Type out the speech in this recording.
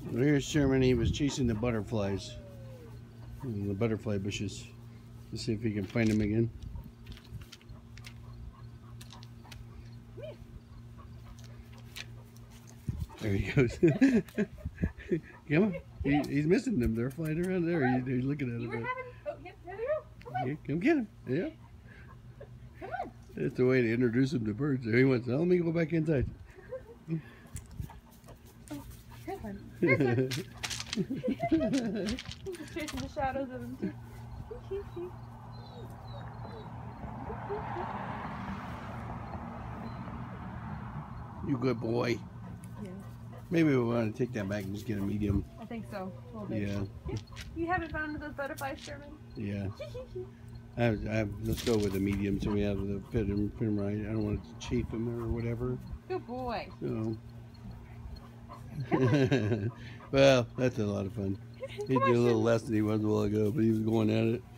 Here's Sherman. He was chasing the butterflies in the butterfly bushes. Let's see if he can find them again. There he goes. Come on. He's missing them. They're flying around there. He's looking at them. Oh, yep, there they go. Come on. Come get him. Yeah. Come on. That's the way to introduce him to birds. There he wants. Let me go back inside. Oh, here's one. Here's one. He's just chasing the shadows of him, too. You good boy. Yeah. Maybe we want to take that back and just get a medium. I think so. A little bit. Yeah. You haven't found those butterflies, Sherman? Yeah. Let's go with a medium so we have the fit him right. I don't want to chafe him or whatever. Good boy. So. Well, that's a lot of fun. He did a little less than he was a while ago, but he was going at it.